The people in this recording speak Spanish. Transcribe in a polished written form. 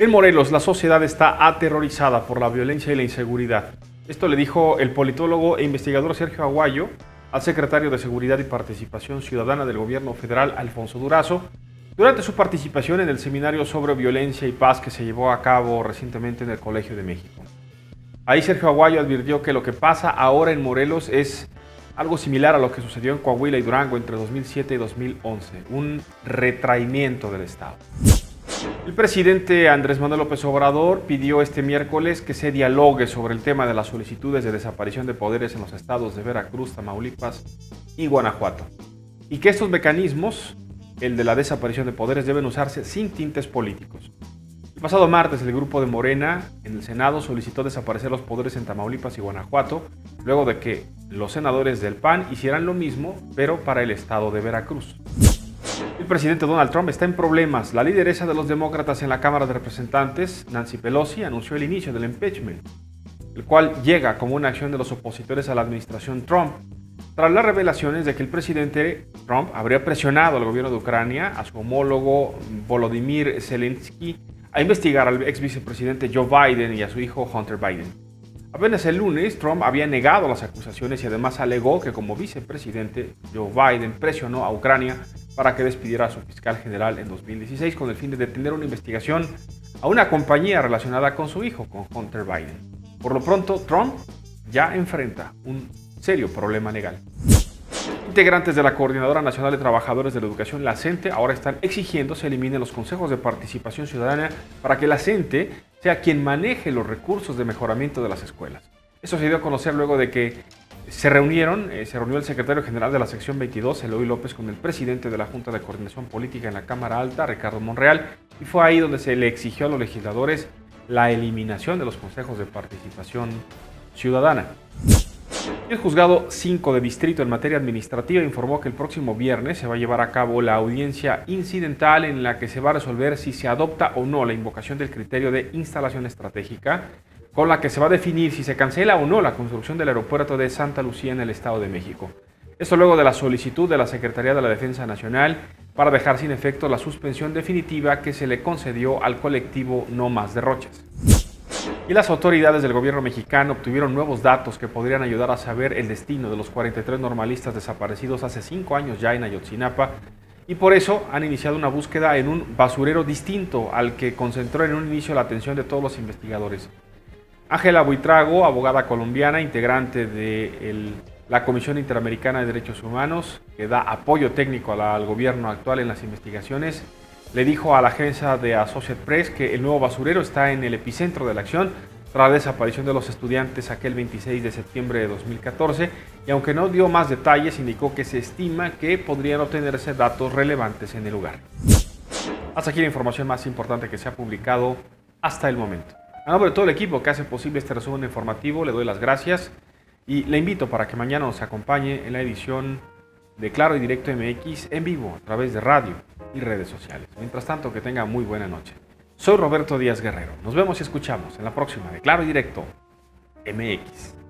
En Morelos, la sociedad está aterrorizada por la violencia y la inseguridad. Esto le dijo el politólogo e investigador Sergio Aguayo al secretario de Seguridad y Participación Ciudadana del Gobierno Federal, Alfonso Durazo, durante su participación en el seminario sobre violencia y paz que se llevó a cabo recientemente en el Colegio de México. Ahí Sergio Aguayo advirtió que lo que pasa ahora en Morelos es algo similar a lo que sucedió en Coahuila y Durango entre 2007 y 2011, un retraimiento del Estado. El presidente Andrés Manuel López Obrador pidió este miércoles que se dialogue sobre el tema de las solicitudes de desaparición de poderes en los estados de Veracruz, Tamaulipas y Guanajuato, y que estos mecanismos, el de la desaparición de poderes, deben usarse sin tintes políticos. El pasado martes, el grupo de Morena en el Senado solicitó desaparecer los poderes en Tamaulipas y Guanajuato, luego de que los senadores del PAN hicieran lo mismo, pero para el estado de Veracruz. El presidente Donald Trump está en problemas. La lideresa de los demócratas en la Cámara de Representantes, Nancy Pelosi, anunció el inicio del impeachment, el cual llega como una acción de los opositores a la administración Trump, tras las revelaciones de que el presidente Trump habría presionado al gobierno de Ucrania, a su homólogo Volodymyr Zelensky, a investigar al ex vicepresidente Joe Biden y a su hijo Hunter Biden. Apenas el lunes, Trump había negado las acusaciones y además alegó que como vicepresidente, Joe Biden presionó a Ucrania para que despidiera a su fiscal general en 2016 con el fin de detener una investigación a una compañía relacionada con su hijo, con Hunter Biden. Por lo pronto, Trump ya enfrenta un serio problema legal. Integrantes de la Coordinadora Nacional de Trabajadores de la Educación, la CENTE, ahora están exigiendo se eliminen los consejos de participación ciudadana para que la CENTE sea quien maneje los recursos de mejoramiento de las escuelas. Esto se dio a conocer luego de que se reunió el secretario general de la sección 22, Eloy López, con el presidente de la Junta de Coordinación Política en la Cámara Alta, Ricardo Monreal, y fue ahí donde se le exigió a los legisladores la eliminación de los consejos de participación ciudadana. El juzgado 5 de distrito en materia administrativa informó que el próximo viernes se va a llevar a cabo la audiencia incidental en la que se va a resolver si se adopta o no la invocación del criterio de instalación estratégica, con la que se va a definir si se cancela o no la construcción del aeropuerto de Santa Lucía en el Estado de México. Esto luego de la solicitud de la Secretaría de la Defensa Nacional para dejar sin efecto la suspensión definitiva que se le concedió al colectivo No Más Derroches. Y las autoridades del gobierno mexicano obtuvieron nuevos datos que podrían ayudar a saber el destino de los 43 normalistas desaparecidos hace 5 años ya en Ayotzinapa, y por eso han iniciado una búsqueda en un basurero distinto al que concentró en un inicio la atención de todos los investigadores. Ángela Buitrago, abogada colombiana, integrante de la Comisión Interamericana de Derechos Humanos, que da apoyo técnico al gobierno actual en las investigaciones, le dijo a la agencia de Associated Press que el nuevo basurero está en el epicentro de la acción tras la desaparición de los estudiantes aquel 26 de septiembre de 2014, y aunque no dio más detalles, indicó que se estima que podrían obtenerse datos relevantes en el lugar. Hasta aquí la información más importante que se ha publicado hasta el momento. A nombre de todo el equipo que hace posible este resumen informativo, le doy las gracias y le invito para que mañana nos acompañe en la edición de Claro y Directo MX en vivo a través de radio y redes sociales. Mientras tanto, que tenga muy buena noche. Soy Roberto Díaz Guerrero. Nos vemos y escuchamos en la próxima de Claro y Directo MX.